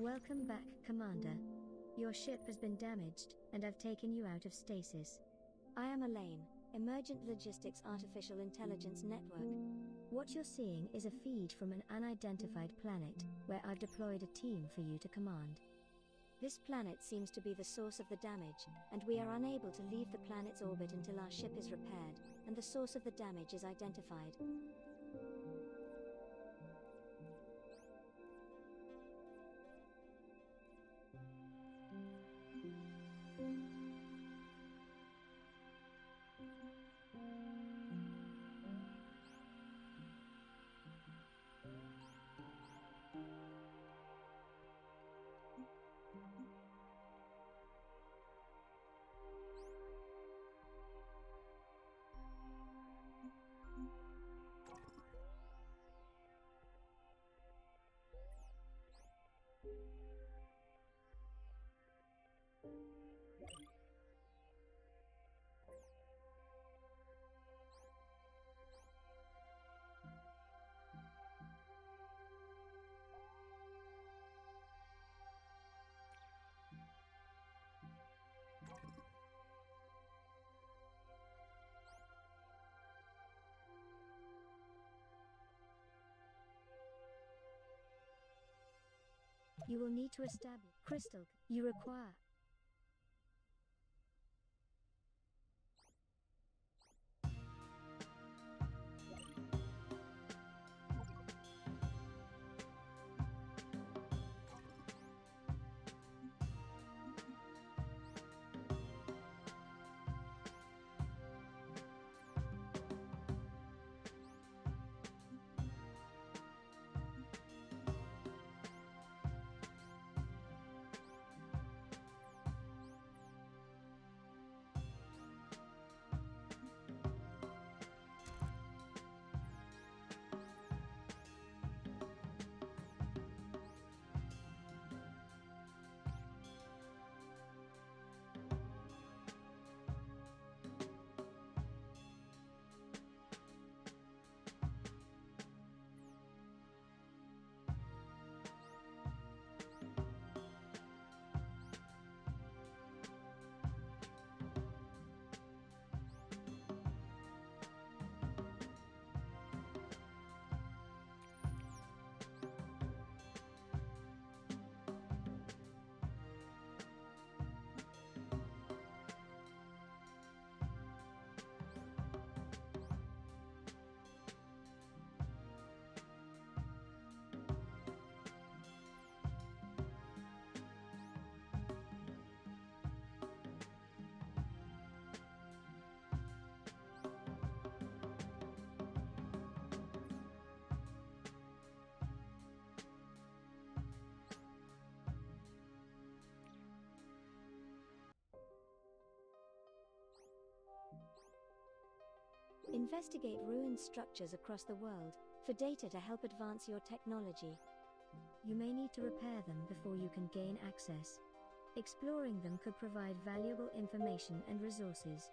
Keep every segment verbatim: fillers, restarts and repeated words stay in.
Welcome back, Commander. Your ship has been damaged, and I've taken you out of stasis. I am Elaine, Emergent Logistics Artificial Intelligence Network. What you're seeing is a feed from an unidentified planet, where I've deployed a team for you to command. This planet seems to be the source of the damage, and we are unable to leave the planet's orbit until our ship is repaired, and the source of the damage is identified. You will need to establish crystal. You require investigate ruined structures across the world for data to help advance your technology. You may need to repair them before you can gain access. Exploring them could provide valuable information and resources.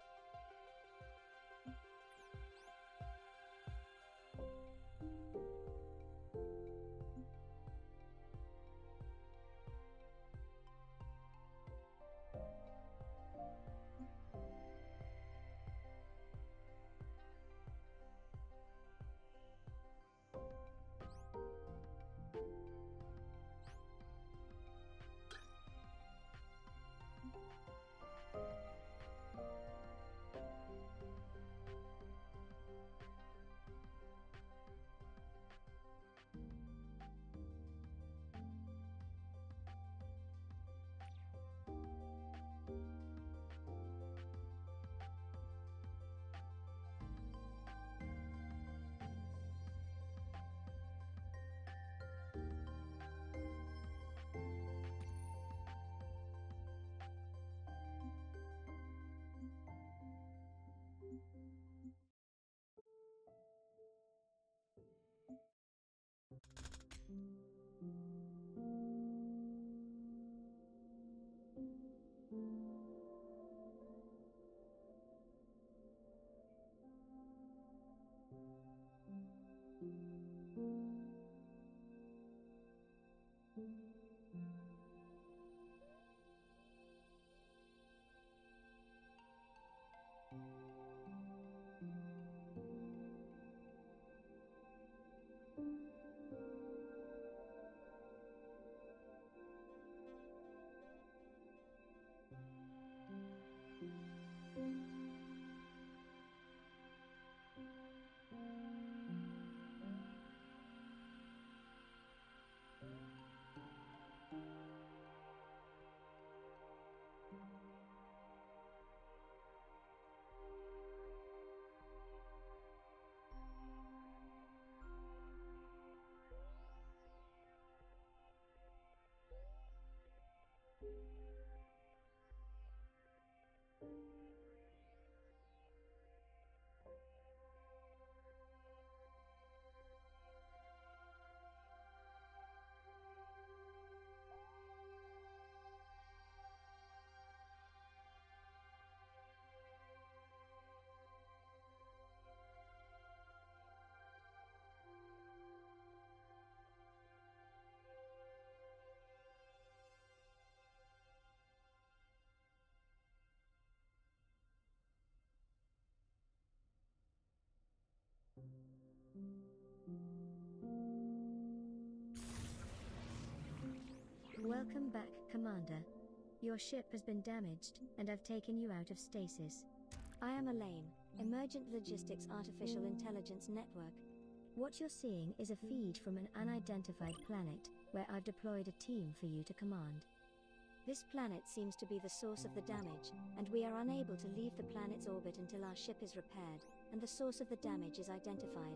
Welcome back, Commander. Your ship has been damaged, and I've taken you out of stasis. I am Elaine, Emergent Logistics Artificial Intelligence Network. What you're seeing is a feed from an unidentified planet, where I've deployed a team for you to command. This planet seems to be the source of the damage, and we are unable to leave the planet's orbit until our ship is repaired, and the source of the damage is identified.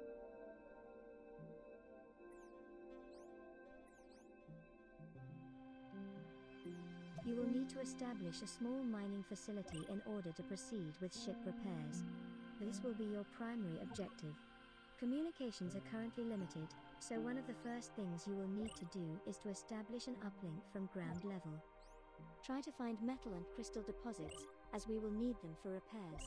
You will need to establish a small mining facility in order to proceed with ship repairs. This will be your primary objective. Communications are currently limited, so one of the first things you will need to do is to establish an uplink from ground level. Try to find metal and crystal deposits, as we will need them for repairs.